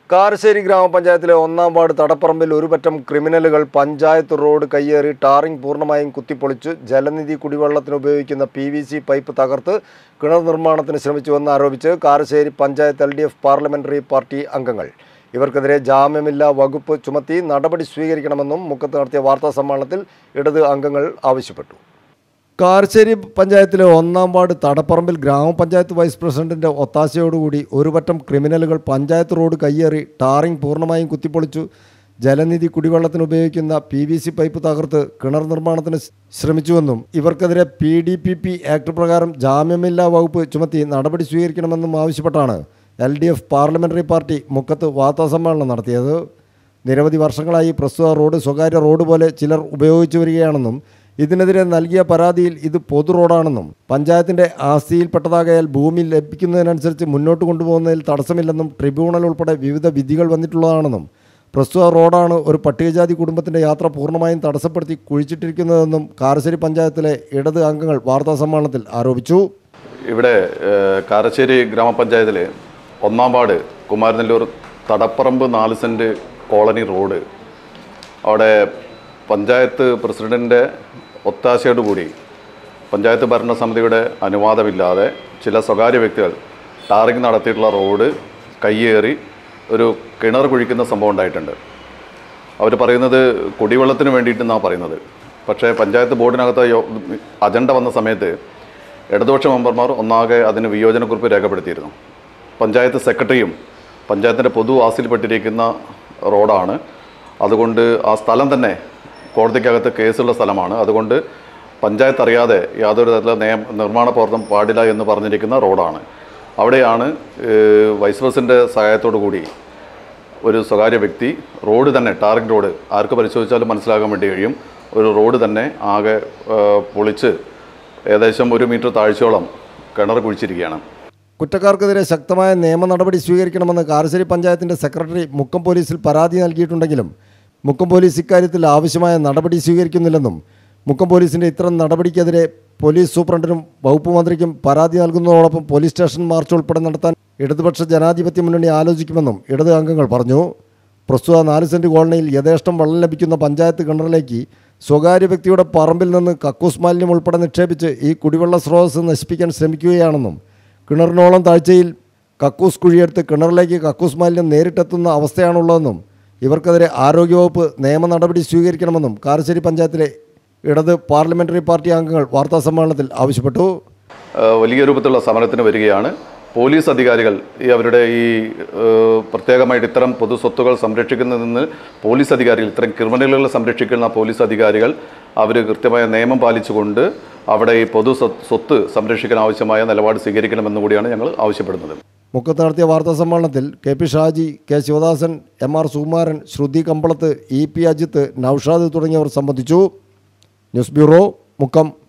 കാരശ്ശേരി ഗ്രാമപഞ്ചായത്തിലെ ഒന്നാം വാർഡ് തടപ്പറമ്പിൽ ഒരു പറ്റം ക്രിമിനലുകൾ പഞ്ചായത്ത് റോഡ് കയ്യേറി ടാറിംഗ് പൂർണ്ണമായും കുത്തിപ്പൊളിച്ച് ജലനിധി കുടിവെള്ളത്തിന് ഉപയോഗിക്കുന്ന PVC പൈപ്പ് തകർത്ത് കിണർ നിർമ്മാണത്തിന് ശ്രമിച്ചുവെന്ന് ആരോപിച്ച് Karassery panchayat LDF parliamentary party അംഗങ്ങൾ. ഇവർക്കെതിരെ ജാമ്യമില്ലാ വകുപ്പ് ചുമത്തി നടപടി സ്വീകരിക്കണമെന്നും മുക്കത്ത് നടത്തിയ വാർത്താസമ്മേളനത്തിൽ ഇടത് അംഗങ്ങൾ ആവശ്യപ്പെട്ടു. കാരശ്ശേരി പഞ്ചായത്തിലെ ഒന്നാം വാർഡ് തടപ്പറമ്പിൽ ഗ്രാമപഞ്ചായത്ത് വൈസ് പ്രസിഡന്റിന്റെ ഒത്താശയോടുകൂടി ഒരു പറ്റം ക്രിമിനലുകൾ പഞ്ചായത്ത് റോഡ് കയ്യേറി ടാറിംഗ് പൂർണ്ണമായും കുത്തിപ്പൊളിച്ചു ജലനിധി കുടിവെള്ളത്തിന് ഉപയോഗിക്കുന്ന PVC പൈപ്പ് തകർത്ത് കിണർ നിർമ്മാണത്തിന് ശ്രമിച്ചുവെന്നും ഇവർക്കെതിരെ PDPP ആക്ട് പ്രകാരം ജാമ്യമില്ലാ വകുപ്പ് ചുമത്തി നടപടി സ്വീകരിക്കണമെന്നും ആവശ്യപ്പെട്ടാണ് LDF പാർലമെന്ററി പാർട്ടി മുക്കത്ത് വാർത്താസമ്മേളനം നടത്തിയത്. നിരവധി വർഷങ്ങളായി പ്രസ്തുത റോഡ് സ്വകാര്യ റോഡ് പോലെ ചിലർ ഉപയോഗിച്ചു വരികയാണെന്നും ഇതിനെതിരെ നൽകിയ പരാതിയിൽ ഇത് പൊതു റോഡാണെന്നും പഞ്ചായത്തിൻ്റെ ആസ്തിയിൽപ്പെട്ടതാകയാൽ ഭൂമി ലഭിക്കുന്നതിനനുസരിച്ച് മുന്നോട്ട് കൊണ്ടുപോകുന്നതിൽ തടസ്സമില്ലെന്നും ട്രിബ്യൂണൽ ഉൾപ്പെടെ വിവിധ വിധികൾ വന്നിട്ടുള്ളതാണെന്നും പ്രസ്തുത റോഡാണ് ഒരു പട്ടികജാതി കുടുംബത്തിൻ്റെ യാത്ര പൂർണ്ണമായും തടസ്സപ്പെടുത്തി കുഴിച്ചിട്ടിരിക്കുന്നതെന്നും കാരശ്ശേരി പഞ്ചായത്തിലെ ഇടത് അംഗങ്ങൾ വാർത്താസമ്മേളനത്തിൽ ആരോപിച്ചു. ഇവിടെ കാരശ്ശേരി ഗ്രാമപഞ്ചായത്തിലെ ഒന്നാം ward Kumaranellur Thadapparambu 4 cent colony road അവിടെ പഞ്ചായത്ത് പ്രസിഡന്റിൻ്റെ ഒത്താശയോടുകൂടി പഞ്ചായത്ത് ഭരണസമിതിയുടെ അനുവാദമില്ലാതെ ചില സ്വകാര്യ വ്യക്തികൾ ടാറിംഗ് നടത്തിയിട്ടുള്ള റോഡ് കയ്യേറി ഒരു കിണർ കുഴിക്കുന്ന സംഭവം ഉണ്ടായിട്ടുണ്ട്. അവർ പറയുന്നത് കുടിവെള്ളത്തിന് വേണ്ടിയിട്ടെന്നാണ് പറയുന്നത്. പക്ഷേ പഞ്ചായത്ത് ബോർഡിനകത്ത് അജണ്ട വന്ന സമയത്ത് ഇടതുപക്ഷ മെമ്പർമാർ ഒന്നാകെ അതിന് വിയോജനക്കുറിപ്പ് രേഖപ്പെടുത്തിയിരുന്നു. പഞ്ചായത്ത് സെക്രട്ടറിയും പഞ്ചായത്തിൻ്റെ പൊതു ആസ്തിയിൽപ്പെട്ടിരിക്കുന്ന റോഡാണ്. അതുകൊണ്ട് ആ സ്ഥലം തന്നെ കോടതിക്കകത്ത് കേസുള്ള സ്ഥലമാണ്. അതുകൊണ്ട് പഞ്ചായത്ത് അറിയാതെ യാതൊരു തരത്തിലുള്ള നിർമ്മാണ പ്രവർത്തനം പാടില്ല എന്ന് പറഞ്ഞിരിക്കുന്ന റോഡാണ്. അവിടെയാണ് വൈസ് പ്രസിഡൻ്റെ സഹായത്തോടു കൂടി ഒരു സ്വകാര്യ വ്യക്തി റോഡ് തന്നെ ടാറിംഗ് റോഡ് ആർക്ക് പരിശോധിച്ചാലും മനസ്സിലാക്കാൻ വേണ്ടി കഴിയും ഒരു റോഡ് തന്നെ ആകെ പൊളിച്ച് ഏകദേശം 1 മീറ്റർ താഴ്ചയോളം കിണർ കുഴിച്ചിരിക്കുകയാണ്. കുറ്റക്കാർക്കെതിരെ ശക്തമായ നിയമ നടപടി സ്വീകരിക്കണമെന്ന് കാരശ്ശേരി പഞ്ചായത്തിൻ്റെ സെക്രട്ടറി മുക്കം പോലീസിൽ പരാതി നൽകിയിട്ടുണ്ടെങ്കിലും മുക്കം പോലീസ് ഇക്കാര്യത്തിൽ ആവശ്യമായ നടപടി സ്വീകരിക്കുന്നില്ലെന്നും മുക്കം പോലീസിൻ്റെ ഇത്തരം നടപടിക്കെതിരെ പോലീസ് സൂപ്രണ്ടിനും വകുപ്പ് മന്ത്രിക്കും പരാതി നൽകുന്നതോടൊപ്പം പോലീസ് സ്റ്റേഷൻ മാർച്ച് ഉൾപ്പെടെ നടത്താൻ ഇടതുപക്ഷ ജനാധിപത്യ മുന്നണി ആലോചിക്കുമെന്നും ഇടത് അംഗങ്ങൾ പറഞ്ഞു. പ്രസ്തുത 4 സെൻറ്റ് കോളനിയിൽ യഥേഷ്ടം വെള്ളം ലഭിക്കുന്ന പഞ്ചായത്ത് കിണറിലേക്ക് സ്വകാര്യ വ്യക്തിയുടെ പറമ്പിൽ നിന്ന് കക്കൂസ് മാലിന്യം ഉൾപ്പെടെ നിക്ഷേപിച്ച് ഈ കുടിവെള്ള സ്രോതസ് നശിപ്പിക്കാൻ ശ്രമിക്കുകയാണെന്നും കിണറിനോളം താഴ്ചയിൽ കക്കൂസ് കുഴിയെടുത്ത് കിണറിലേക്ക് കക്കൂസ് മാലിന്യം നേരിട്ടെത്തുന്ന അവസ്ഥയാണുള്ളതെന്നും ഇവർക്കെതിരെ ആരോഗ്യവകുപ്പ് നിയമ നടപടി സ്വീകരിക്കണമെന്നും കാരശ്ശേരി പഞ്ചായത്തിലെ ഇടത് പാർലമെന്ററി പാർട്ടി അംഗങ്ങൾ വാർത്താസമ്മേളനത്തിൽ ആവശ്യപ്പെട്ടു. വലിയ രൂപത്തിലുള്ള സമരത്തിന് വരികയാണ്. പോലീസ് അധികാരികൾ അവരുടെ ഈ പ്രത്യേകമായിട്ട് ഇത്തരം പൊതു സ്വത്തുകൾ സംരക്ഷിക്കുന്നതിന് പോലീസ് അധികാരികൾ ഇത്തരം ക്രിമിനലുകളെ സംരക്ഷിക്കുന്ന പോലീസ് അധികാരികൾ അവർ കൃത്യമായ നിയമം പാലിച്ചുകൊണ്ട് അവിടെ ഈ പൊതു സ്വത്ത് സംരക്ഷിക്കാൻ ആവശ്യമായ നിലപാട് സ്വീകരിക്കണമെന്ന് കൂടിയാണ് ഞങ്ങൾ ആവശ്യപ്പെടുന്നത്. മുക്കത്ത് നടത്തിയ വാർത്താസമ്മേളനത്തിൽ KP Shaji, K Sivadasan, MR Sukumaran, ശ്രുതി കമ്പളത്ത്, EP അജിത്ത്, നൌഷാദ് തുടങ്ങിയവർ സംബന്ധിച്ചു. News bureau, Mukkam.